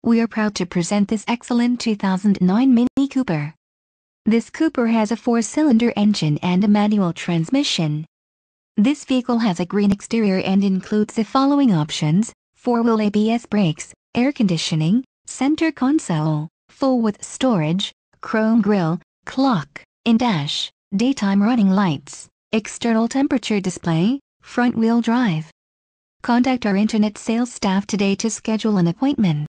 We are proud to present this excellent 2009 Mini Cooper. This Cooper has a 4-cylinder engine and a manual transmission. This vehicle has a green exterior and includes the following options: 4-wheel ABS brakes, air conditioning, center console, full-width storage, chrome grille, clock, in-dash, daytime running lights, external temperature display, front-wheel drive. Contact our internet sales staff today to schedule an appointment.